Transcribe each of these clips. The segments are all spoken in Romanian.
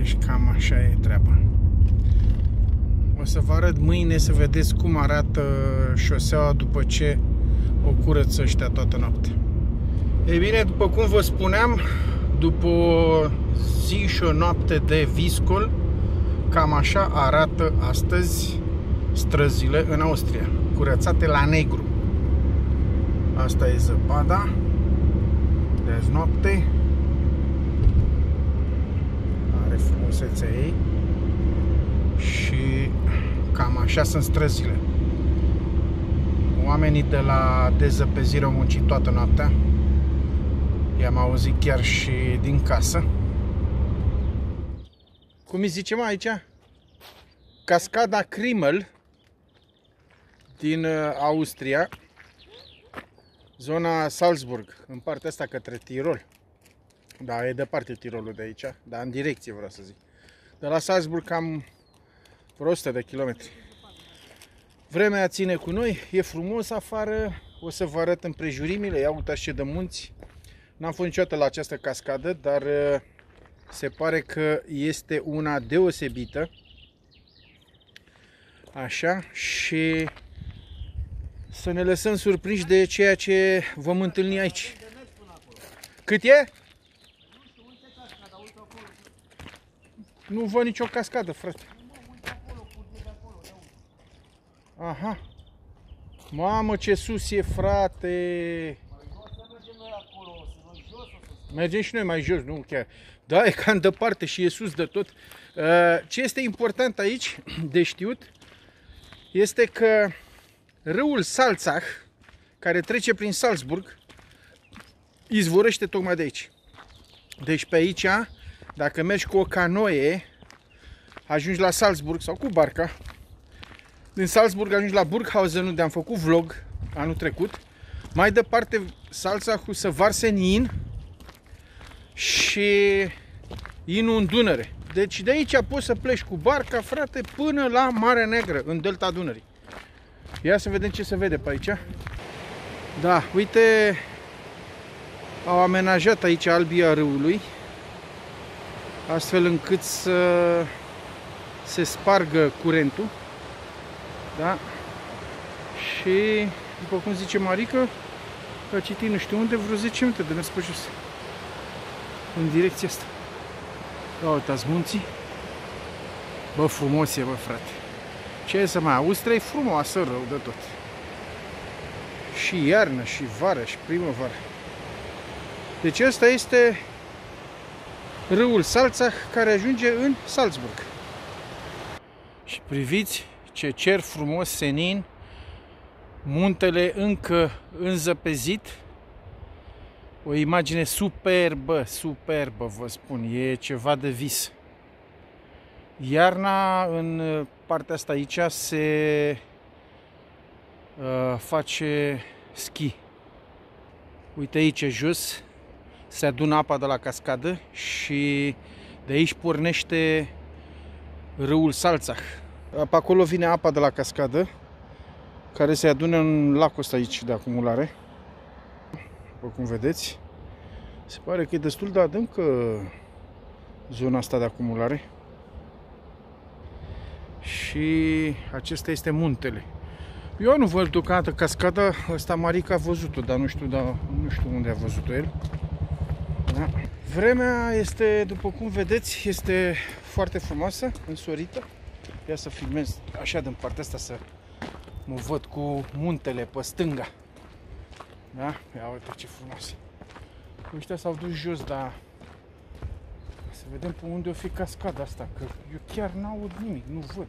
Deci cam așa e treaba. O să vă arăt mâine să vedeți cum arată șoseaua după ce o curăță ăștia toată noaptea. Ei bine, după cum vă spuneam, după o zi și o noapte de viscol, cam așa arată astăzi străzile în Austria, curățate la negru. Asta e zăpada de azi noapte. Are frumusețea ei. Și cam așa sunt străzile. Oamenii de la dezăpezire au muncit toată noaptea. I-am auzit chiar și din casă. Cum îi zicem aici? Cascada Krimmel din Austria, zona Salzburg, în partea asta către Tirol. Da, e departe Tirolul de aici, dar în direcție vreau să zic. De la Salzburg cam vreo 100 de kilometri. Vremea ține cu noi, e frumos afară, o să vă arăt împrejurimile, ia uitați ce de munți. N-am fost niciodată la această cascadă, dar se pare că este una deosebită. Așa, și să ne lăsăm surprinși de ceea ce vom întâlni aici. Cât e? Nu văd nicio cascadă, frate. Aha. Mamă, ce sus e, frate. Mergem și noi mai jos, nu chiar. Da, e cam departe și e sus de tot. Ce este important aici de știut este că râul Salzach, care trece prin Salzburg, izvorăște tocmai de aici. Deci pe aici, dacă mergi cu o canoe, ajungi la Salzburg sau cu barca. Din Salzburg ajungi la Burghausen, unde am făcut vlog anul trecut. Mai departe, Salzachul se varsă în In și Inul în Dunăre. Deci de aici poți să pleci cu barca, frate, până la Marea Neagră, în delta Dunării. Ia să vedem ce se vede pe aici. Da, uite, au amenajat aici albia râului, astfel încât să se spargă curentul. Da? Și, după cum zice Marica, a citit nu știu unde, vreo 10 minute de mers pe jos, în direcția asta. Da, uitați munții. Bă, frumos e, bă, frate. Ce să mai, Austria e frumoasă rău de tot. Și iarnă, și vară, și primăvară. Deci ăsta este râul Salzach, care ajunge în Salzburg. Și priviți ce cer frumos senin, muntele încă înzăpezit. O imagine superbă, superbă, vă spun, e ceva de vis. Iarna în partea asta aici se face schi. Uite aici jos se adună apa de la cascadă și de aici pornește râul Salzach. Pe acolo vine apa de la cascadă, care se adună în lacul ăsta aici de acumulare. După cum vedeți, se pare că e destul de adâncă zona asta de acumulare. Și acesta este muntele. Eu nu văd deocamdată cascada, ăsta Marica a văzut-o, dar nu știu unde a văzut-o el. Da? Vremea este, după cum vedeți, este foarte frumoasă, însorită. Ia să filmez așa din partea asta, să mă văd cu muntele pe stânga. Da? Ia uite ce frumos. Ăștia s-au dus jos, dar să vedem pe unde o fi cascada asta, că eu chiar n-aud nimic, nu văd.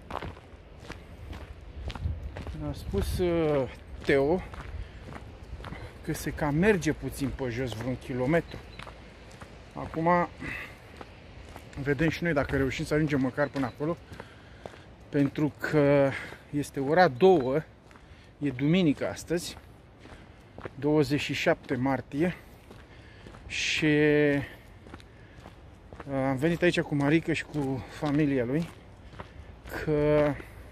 Mi-a spus Teo că se cam merge puțin pe jos, vreun kilometru. Acum vedem și noi dacă reușim să ajungem măcar până acolo, pentru că este ora 2, e duminică astăzi, 27 martie, și am venit aici cu Marica și cu familia lui, că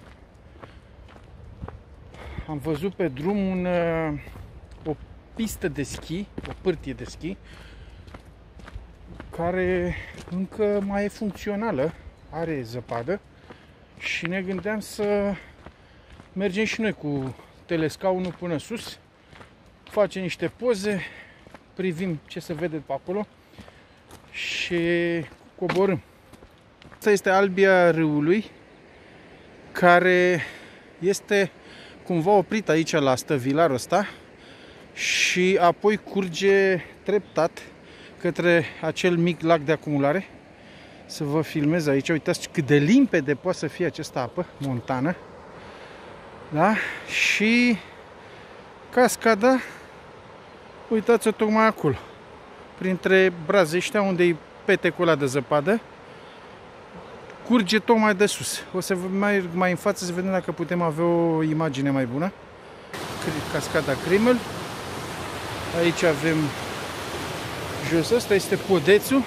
am văzut pe drum o pistă de schi, o pârtie de schi, care încă mai e funcțională, are zăpadă și ne gândeam să mergem și noi cu telescaunul până sus, facem niște poze, privim ce se vede pe acolo și coborâm. Asta este albia râului, care este cumva oprit aici la stăvilarul ăsta și apoi curge treptat către acel mic lac de acumulare. Să vă filmez aici, uitați cât de limpede poate să fie această apă montană. Da? Și cascada, uitați-o tocmai acolo, printre braze ăștia unde e petecul ăla de zăpadă, curge tocmai de sus. O să merg mai în față să vedem dacă putem avea o imagine mai bună. Cascada Krimml. Aici avem jos, ăsta este podețul.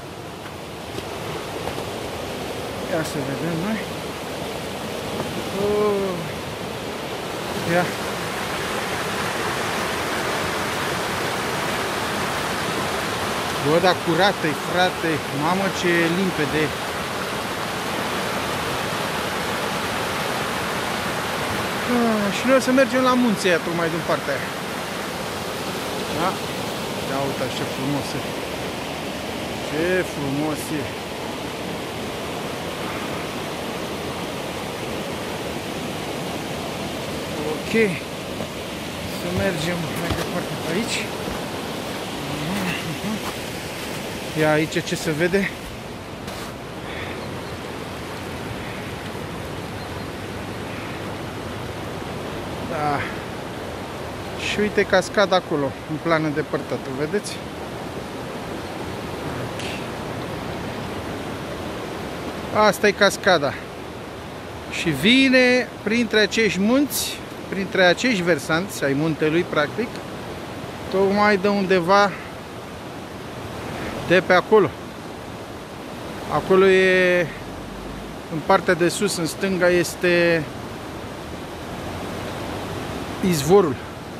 Ia să vedem noi. Oh. Ia. Bă, dar curată-i, frate. Mamă, ce limpede. Și noi o să mergem la munții aia, tocmai din partea aia. Da? Ia uitați ce frumos e. Ce frumos e. Ok. Să mergem mai departe pe aici. Ia aici ce se vede. Da. Și uite cascada acolo, în plan îndepărtat, o vedeți? Asta e cascada. Și vine printre acești munți, printre acești versanți ai muntelui, practic, tocmai de undeva de pe acolo. Acolo e, în partea de sus, în stânga, este izvorul.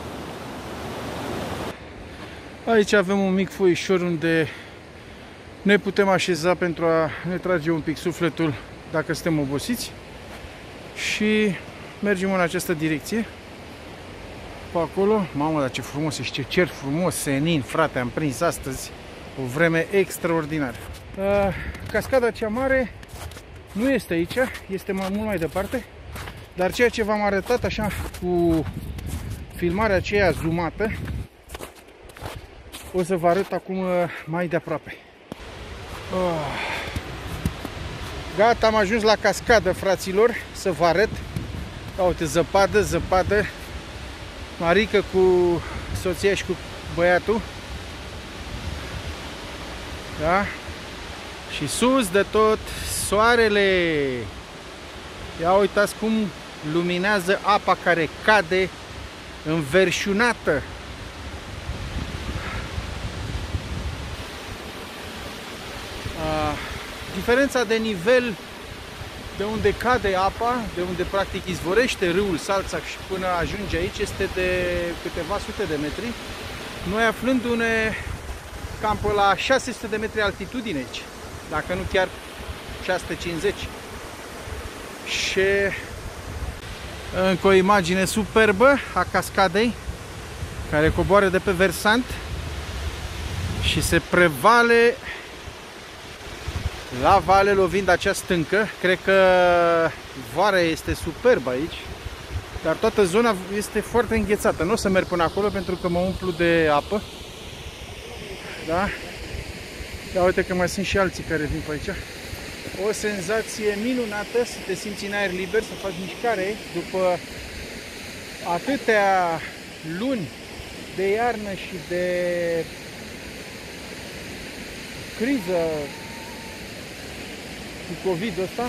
Aici avem un mic foișor unde ne putem așeza pentru a ne trage un pic sufletul dacă suntem obosiți. Și mergem în această direcție. Pe acolo, mamă, dar ce frumos e și ce cer frumos, senin, frate, am prins astăzi o vreme extraordinară. Cascada cea mare nu este aici, este mult mai departe, dar ceea ce v-am arătat așa cu filmarea aceea zoomată, o să vă arăt acum mai de aproape. Gata, am ajuns la cascadă, fraților, să vă arăt. Uite, zăpadă, zăpadă. Marică cu soția și cu băiatul. Da? Și sus de tot, soarele. Ia uitați cum luminează apa care cade înverșunată. Diferența de nivel de unde cade apa, de unde practic izvorește râul Salțach și până ajunge aici, este de câteva sute de metri. Noi aflându-ne cam pe la 600 de metri altitudine aici, dacă nu chiar 650. Și încă o imagine superbă a cascadei care coboară de pe versant și se prevale la vale, lovind acea stâncă. Cred că vara este superbă aici, dar toată zona este foarte înghețată. Nu o să merg până acolo pentru că mă umplu de apă. Da? Dar uite că mai sunt și alții care vin pe aici. O senzație minunată să te simți în aer liber, să faci mișcare după atâtea luni de iarnă și de criză cu COVID-ul ăsta.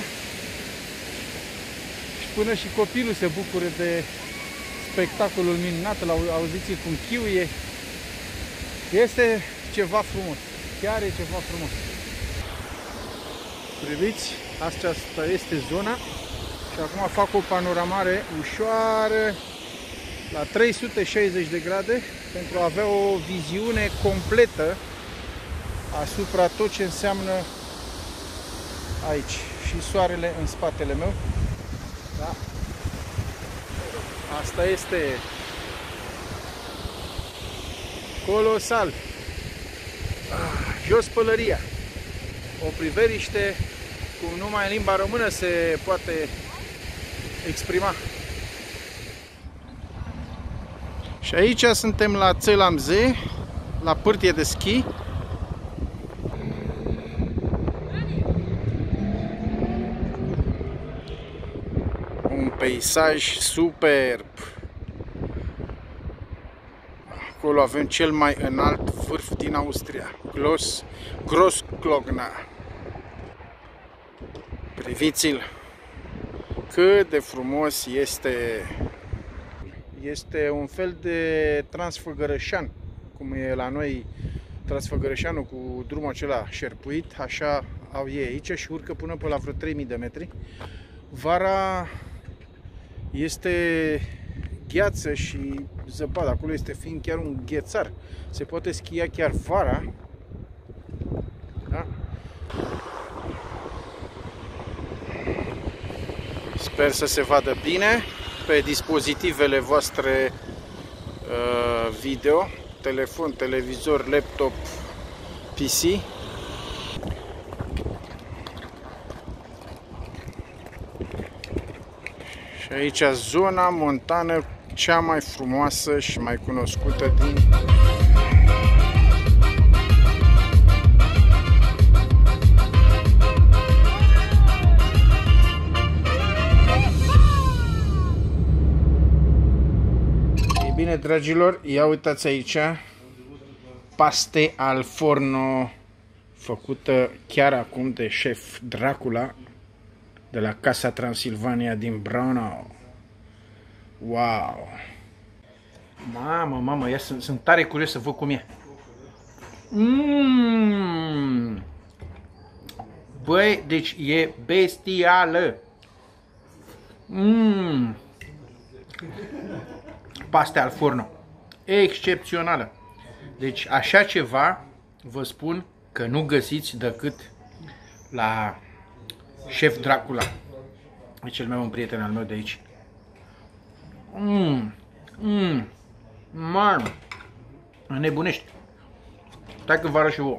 Și până și copilul se bucură de spectacolul minunat, îl auziți cum chiuie. Este ceva frumos, chiar e ceva frumos. Priviți, aceasta este zona și acum fac o panoramare ușoară la 360 de grade pentru a avea o viziune completă asupra tot ce înseamnă aici. Și soarele în spatele meu. Da? Asta este colosal. Jos pălăria. O priveliște cum numai în limba română se poate exprima. Și aici suntem la Țălamze, la pârtie de schi. Un peisaj superb. Acolo avem cel mai înalt vârf din Austria, Großglockner. Priviți-l! Cât de frumos este! Este un fel de Transfăgărășan, cum e la noi Transfăgărășanul cu drumul acela șerpuit, așa au ei aici și urcă până pe la vreo 3000 de metri. Vara este gheață și zăpadă, acolo este fiind chiar un ghețar. Se poate schia chiar vara. Da? Sper să se vadă bine pe dispozitivele voastre video, telefon, televizor, laptop, PC. Și aici zona montană cea mai frumoasă și mai cunoscută din Bine, dragilor, ia uitați aici paste al forno făcută chiar acum de șef Dracula de la Casa Transilvania din Braunau. Wow! Mamă, ia sunt tare curios să văd cum e. Băi, deci e bestială. Paste al forno. Excepțională. Deci așa ceva vă spun că nu găsiți decât la șef Dracula. E cel mai bun prieten al meu de aici. Mamă, nebunești. Stai că vă arăt și vouă.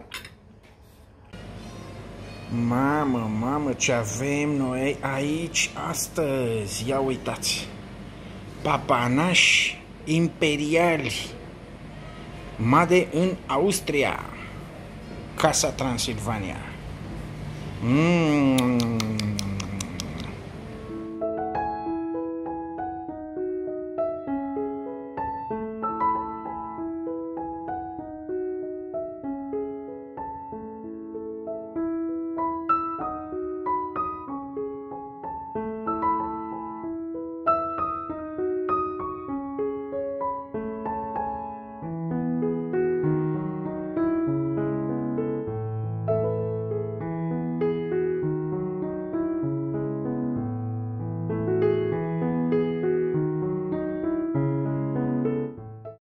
Mamă, ce avem noi aici astăzi. Ia uitați. Papanași imperiali. Made în Austria. Casa Transilvania.